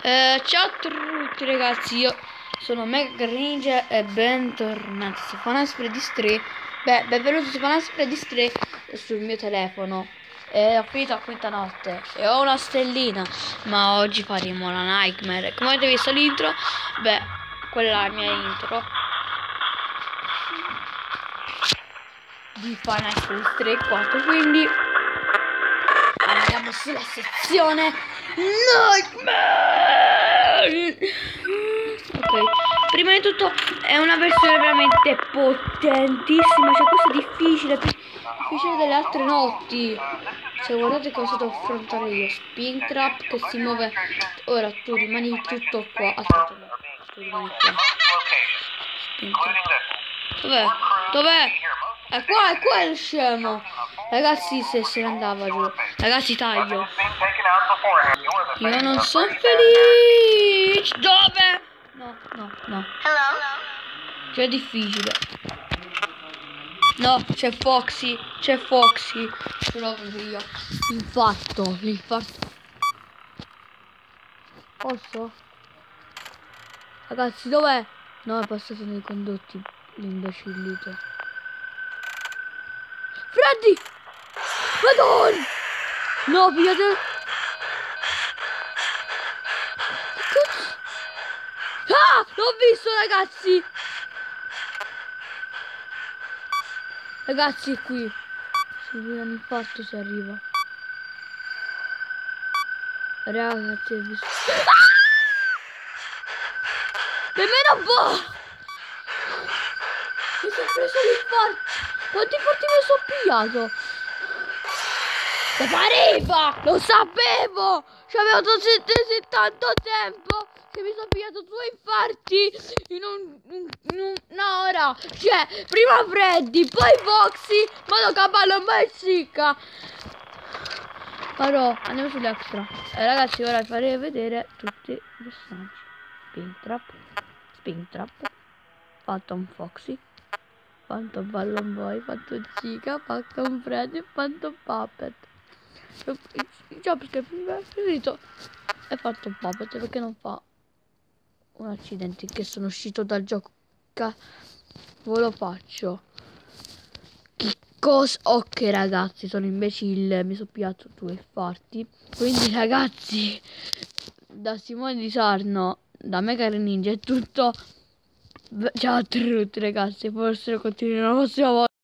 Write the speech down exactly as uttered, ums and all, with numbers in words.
Eh, ciao a tutti ragazzi, io sono Mega Ninja e bentornati su Fanaspreadis tre. Beh, benvenuti su Fanaspreadis tre sul mio telefono. E ho finito a quinta notte e ho una stellina, ma oggi faremo la Nightmare. Come avete visto l'intro? Beh, quella è la mia intro di Fanaspreadis tre quattro, quindi andiamo sulla sezione Nightmare. Ok, prima di tutto è una versione veramente potentissima, cioè questo è difficile, più difficile delle altre notti. Se guardate cosa devo affrontare io, Springtrap che si muove. Ora tu rimani tutto qua. Aspetta, no, tu rimani qua. Springtrap. Dov'è? Dov'è? È qua, è qua il scemo. Ragazzi, se se ne andava giù. Ragazzi, taglio. Io non sono felice. Dove? No, no, no. C'è difficile. No, c'è Foxy. C'è Foxy. Ce l'ho io. Infarto. L'infarto. Posso? Ragazzi, dov'è? No, è passato nei condotti. L'imbecillito. Freddy! Madonna! No, pigliate! Ah! L'ho visto, ragazzi! Ragazzi, è qui. Si vede un infarto se arriva. Ragazzi, ho visto. Ah! Nemmeno un po'! Mi sono preso l'infarto! Quanti infarti mi sono pigliato? Che pareva! Lo sapevo! C'avevo così tanto tempo che mi sono pigliato due infarti in, un, in, in un'ora. Cioè, prima Freddy, poi Foxy, ma lo cavallo mai sicca. Però andiamo sull'extra. Eh, ragazzi, ora vi farei vedere tutti i personaggi. Springtrap, Springtrap, Phantom Foxy, Phantom Ballon Boy, Phantom Chica, Phantom Freddy, Phantom Puppet. Il jumpscare preferito è Phantom Puppet perché non fa un accidente che sono uscito dal gioco. Ve lo faccio. Che cosa? Ok ragazzi, sono imbecille, mi sono pigliato due infarti. Quindi ragazzi, da Simone di Sarno, da Mega Ninja è tutto. Ciao a tutti ragazzi, forse continueremo la prossima volta.